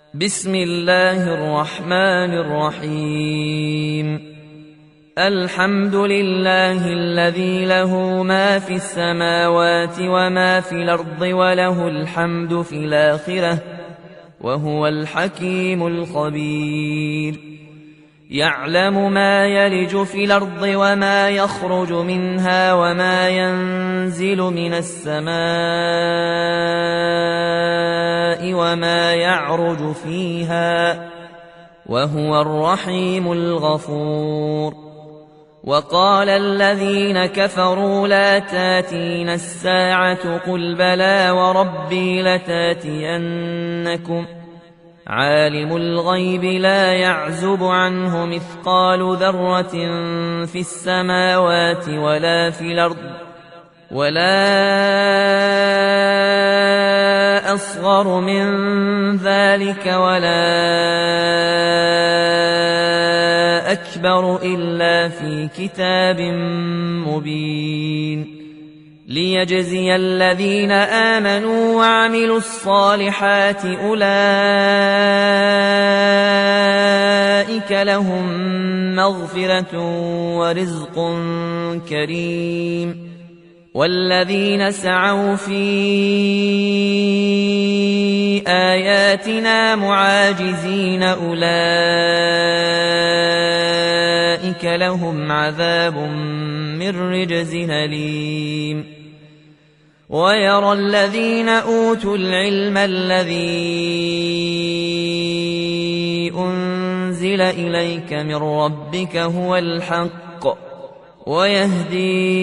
بسم الله الرحمن الرحيم. الحمد لله الذي له ما في السماوات وما في الأرض وله الحمد في الآخرة وهو الحكيم الخبير. يعلم ما يلج في الأرض وما يخرج منها وما ينزل من السماء وما يعرج فيها وهو الرحيم الغفور. وقال الذين كفروا لا تاتين الساعة قل بلى وربي لتاتينكم عالم الغيب لا يعزب عنه مثقال ذرة في السماوات ولا في الأرض ولا أصغر من ذلك ولا أكبر إلا في كتاب مبين ليجزي الذين آمنوا وعملوا الصالحات أولئك لهم مغفرة ورزق كريم. والذين سعوا في آياتنا معاجزين أولئك لهم عذاب من رجز أليم. ويرى الذين أوتوا العلم الذي أنزل إليك من ربك هو الحق ويهدي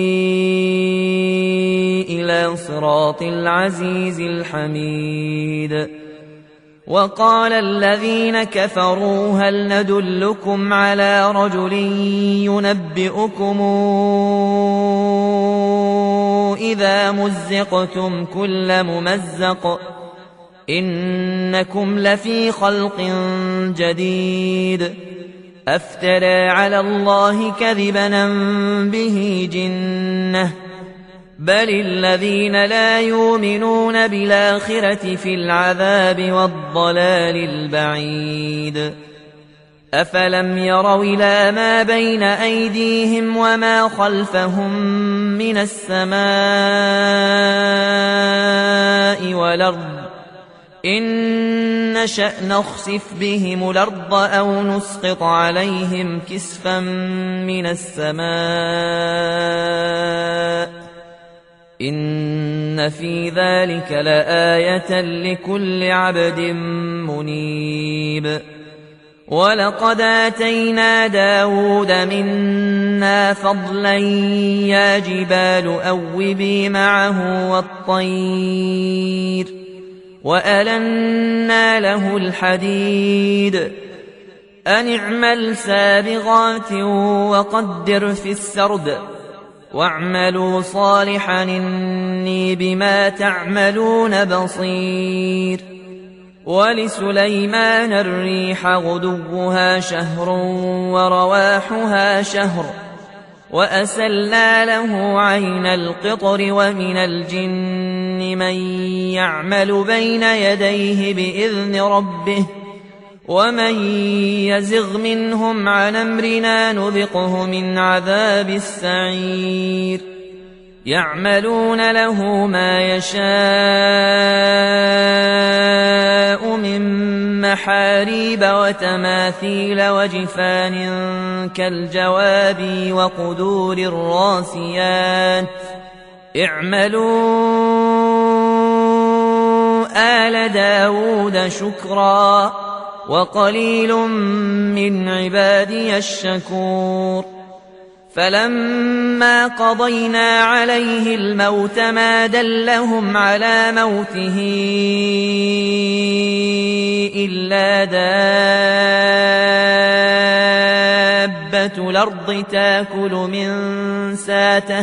إلى صراط العزيز الحميد. وقال الذين كفروا هل ندلكم على رجل ينبئكم إذا مزقتم كل ممزق إنكم لفي خلق جديد أفترى على الله كذبا به جنة بل الذين لا يؤمنون بالآخرة في العذاب والضلال البعيد. أفلم يروا إلى ما بين أيديهم وما خلفهم من السماء والأرض إن نشأ نخسف بهم الأرض أو نسقط عليهم كسفا من السماء إن في ذلك لآية لكل عبد منيب. ولقد آتينا داود منا فضلا يا جبال أوبي معه والطير وألنا له الحديد أن اعمل سابغات وقدر في السرد واعملوا صالحا إني بما تعملون بصير. ولسليمان الريح غدوها شهر ورواحها شهر وأسلنا له عين القطر ومن الجن من يعمل بين يديه بإذن ربه ومن يزغ منهم عن أمرنا نذقه من عذاب السعير. يعملون له ما يشاء من محاريب وتماثيل وجفان كالجواب وقدور الراسيات اعملوا آل داود شكرا وقليل من عبادي الشكور. فلما قضينا عليه الموت ما دلهم على موته إلا دابة الأرض تاكل من ساته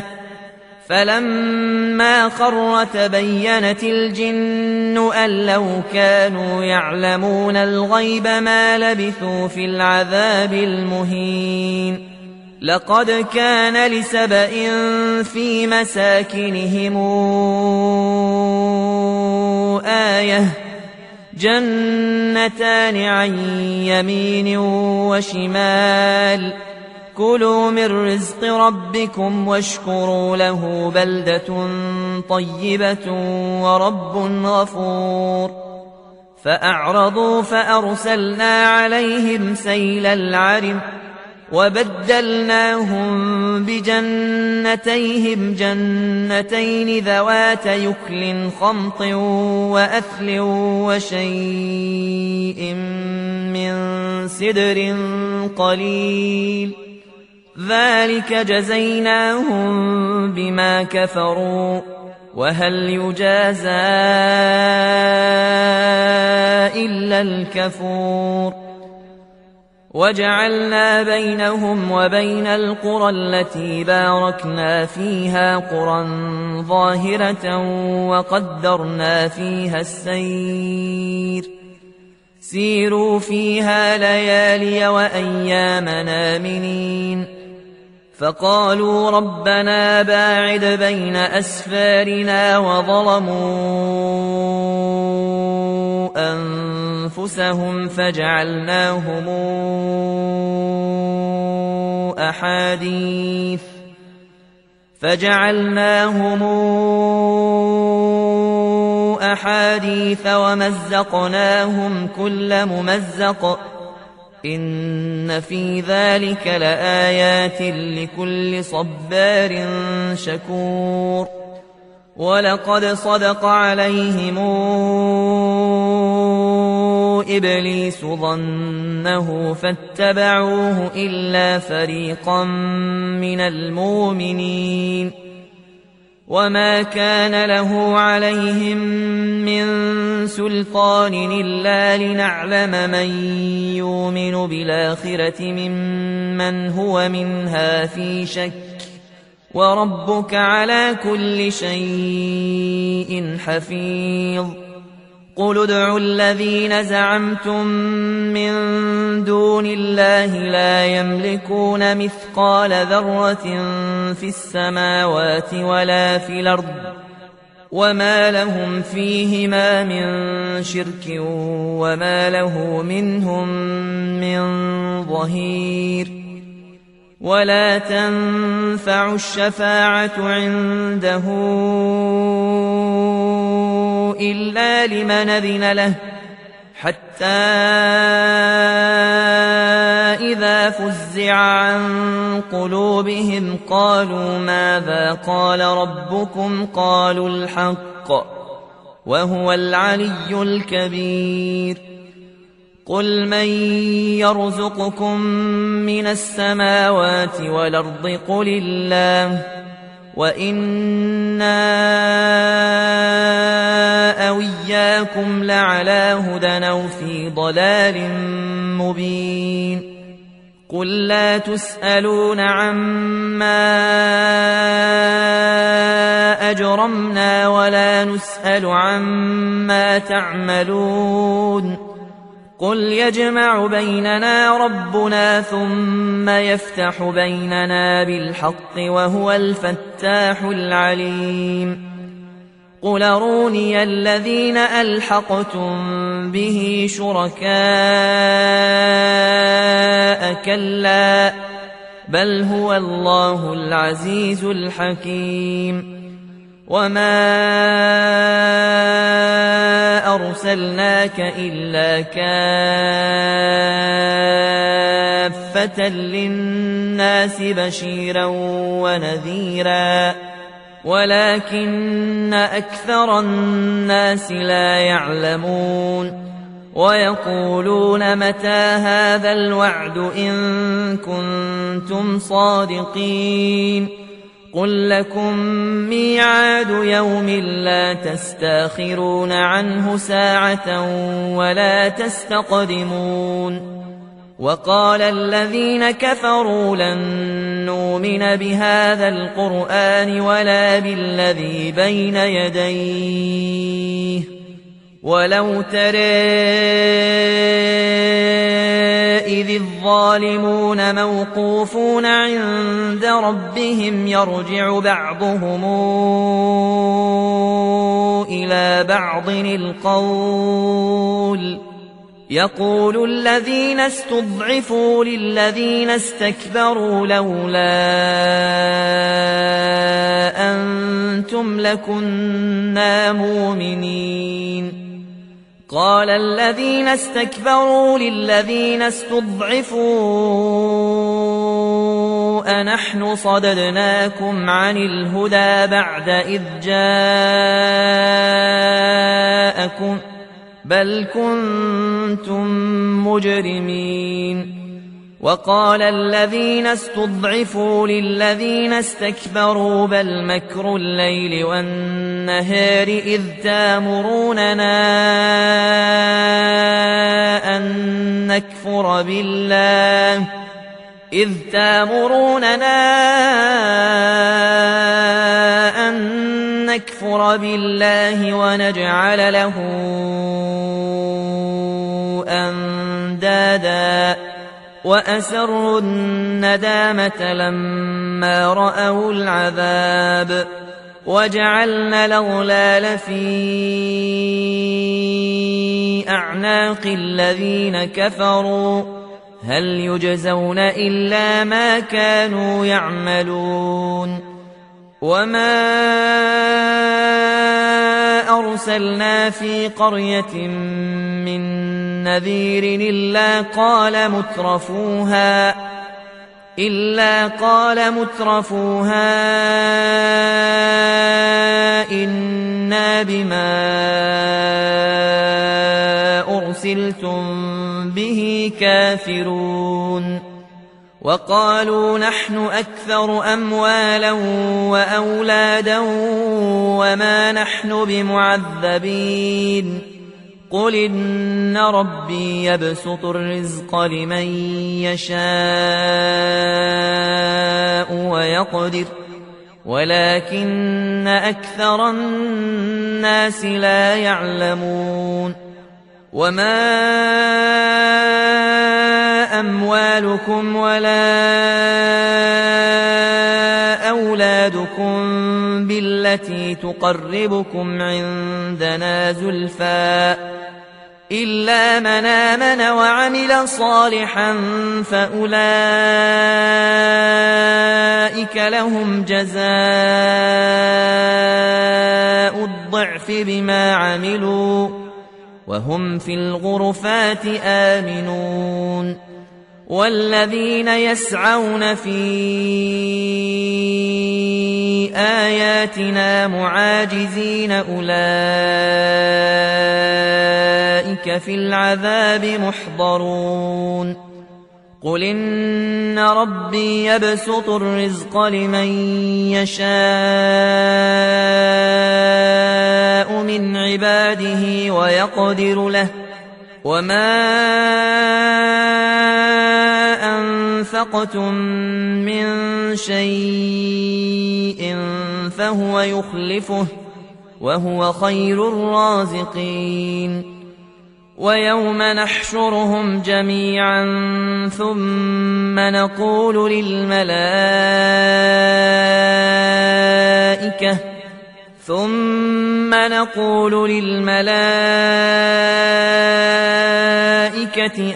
فلما خر تبينت الجن أن لو كانوا يعلمون الغيب ما لبثوا في العذاب المهين. لقد كان لسبإ في مساكنهم آية جنتان عن يمين وشمال كلوا من رزق ربكم واشكروا له بلدة طيبة ورب غفور فأعرضوا فأرسلنا عليهم سيل العرم وبدلناهم بجنتيهم جنتين ذوات يكل خمط وأثل وشيء من سدر قليل ذلك جزيناهم بما كفروا وهل يجازى إلا الكفور وجعلنا بينهم وبين القرى التي باركنا فيها قرى ظاهرة وقدرنا فيها السير سيروا فيها ليالي وأيام آمنين فقالوا ربنا باعد بين أسفارنا وظلموا أنفسهم فجعلناهم أحاديث ومزقناهم كل ممزق إن في ذلك لآيات لكل صبار شكور ولقد صدق عليهم إبليس ظنه فاتبعوه إلا فريقا من المؤمنين وما كان له عليهم من سلطان إلا لنعلم من يؤمن بالآخرة ممن هو منها في شك وربك على كل شيء حفيظ قل ادعوا الذين زعمتم من دون الله لا يملكون مثقال ذرة في السماوات ولا في الأرض وما لهم فيهما من شرك وما له منهم من ظهير ولا تنفع الشفاعة عنده إلا لمن أذن له حتى إذا فزع عن قلوبهم قالوا ماذا قال ربكم قالوا الحق وهو العلي الكبير قل من يرزقكم من السماوات والأرض قل الله وإنا أو إياكم لعلى هدى أو في ضلال مبين قل لا تسألون عما أجرمنا ولا نسأل عما تعملون قل يجمع بيننا ربنا ثم يفتح بيننا بالحق وهو الفتاح العليم قل أروني الذين ألحقتم به شركاء كلا بل هو الله العزيز الحكيم وما أرسلناك إلا كافة للناس بشيرا ونذيرا ولكن أكثر الناس لا يعلمون ويقولون متى هذا الوعد إن كنتم صادقين قل لكم ميعاد يوم لا تستاخرون عنه ساعة ولا تستقدمون وقال الذين كفروا لن نؤمن بهذا القرآن ولا بالذي بين يديه ولو ترى إذ الظالمون موقوفون عند ربهم يرجع بعضهم إلى بعض القول يقول الذين استضعفوا للذين استكبروا لولا أنتم لكنا مؤمنين قال الذين استكبروا للذين استضعفوا أنحن صددناكم عن الهدى بعد إذ جاءكم بل كنتم مجرمين وقال الذين استضعفوا للذين استكبروا بل مكر الليل والنهار إذ تامروننا أن نكفر بالله ونجعل له أندادا وأسروا الندامة لما رأوا العذاب وجعلنا الأغلال في أعناق الذين كفروا هل يجزون إلا ما كانوا يعملون وما أرسلنا في قرية من نذير إلا قال مترفوها إنا بما أرسلتم به كافرون وقالوا نحن أكثر أموالا وأولادا وما نحن بمعذبين قل إن ربي يبسط الرزق لمن يشاء ويقدر ولكن أكثر الناس لا يعلمون وما أموالكم ولا أولادكم بالتي تقربكم عندنا زلفى إلا من آمن وعمل صالحا فأولئك لهم جزاء الضعف بما عملوا وهم في الغرفات آمنون والذين يسعون في آياتنا معاجزين أولئك في العذاب محضرون قل إن ربي يبسط الرزق لمن يشاء من عباده ويقدر له وما أنفقتم من شيء فهو يخلفه وهو خير الرازقين ويوم نحشرهم جميعا ثم نقول للملائكة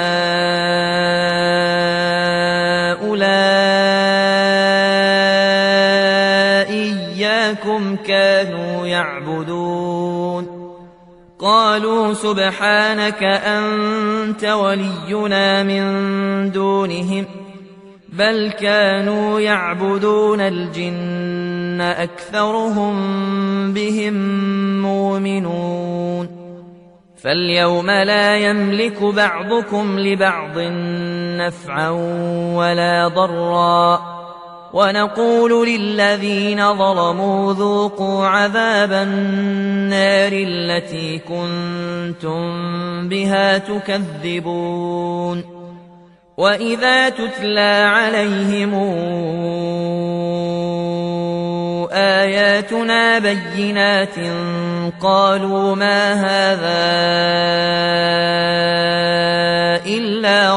أهؤلاء إياكم كانوا يعبدون قالوا سبحانك أنت ولينا من دونهم بل كانوا يعبدون الجن أكثرهم بهم مؤمنون فاليوم لا يملك بعضكم لبعض نفعا ولا ضرا ونقول للذين ظلموا ذوقوا عذاب النار التي كنتم بها تكذبون وإذا تتلى عليهم آياتنا بينات قالوا ما هذا إلا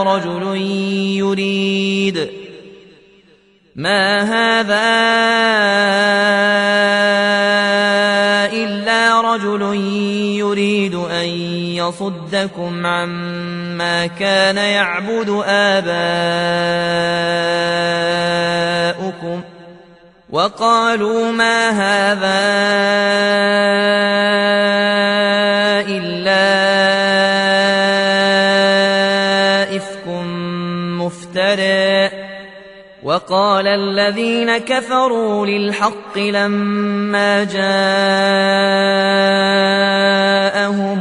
رجل يريد أن ليصدكم عما كان يعبد آباؤكم وقالوا ما هذا إلا إفك مفترى وقال الذين كفروا للحق لما جاءهم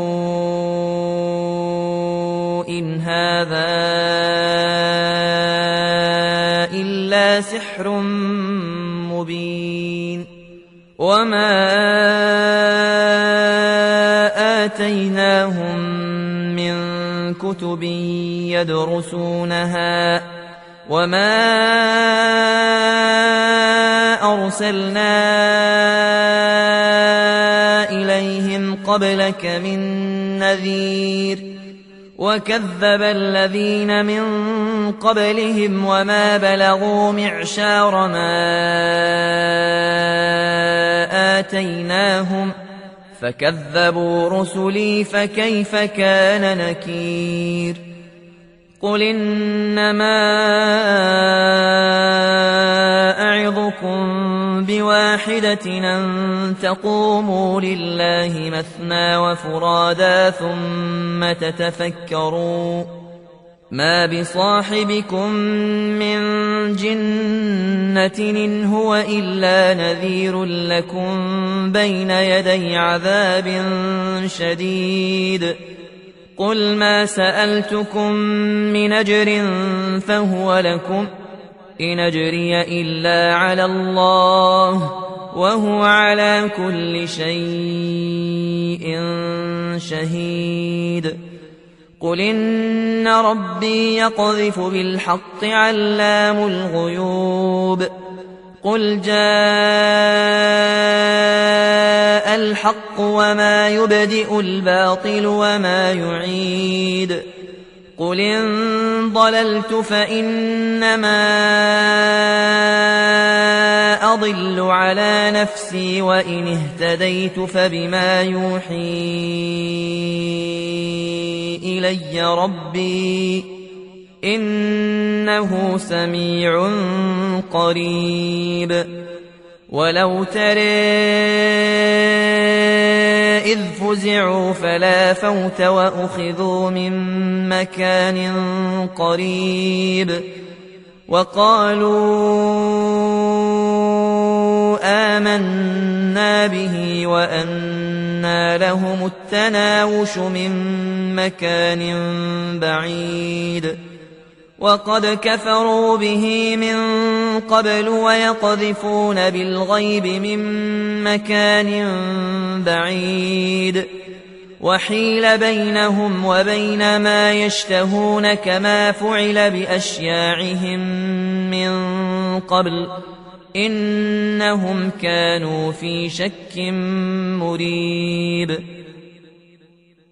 إن هذا إلا سحر مبين وما آتيناهم من كتب يدرسونها وما أرسلنا إليهم قبلك من نذير وكذب الذين من قبلهم وما بلغوا معشار ما آتيناهم فكذبوا رسلي فكيف كان نكير قل إنما أعظكم بواحدة أن تقوموا لله مثنى وفرادا ثم تتفكروا ما بصاحبكم من جنة إن هو إلا نذير لكم بين يدي عذاب شديد قل ما سألتكم من أجر فهو لكم إن أجري إلا على الله وهو على كل شيء شهيد قل إن ربي يقذف بالحق علام الغيوب قل جاء الحق وما يبدئ الباطل وما يعيد قل إن ضللت فإنما أضل على نفسي وإن اهتديت فبما يوحي إلي ربي إنه سميع قريب ولو ترى إذ فزعوا فلا فوت وأخذوا من مكان قريب وقالوا آمنا به وأنى لهم التناوش من مكان بعيد وقد كفروا به من قبل ويقذفون بالغيب من مكان بعيد وحيل بينهم وبين ما يشتهون كما فعل بأشياعهم من قبل إنهم كانوا في شك مريب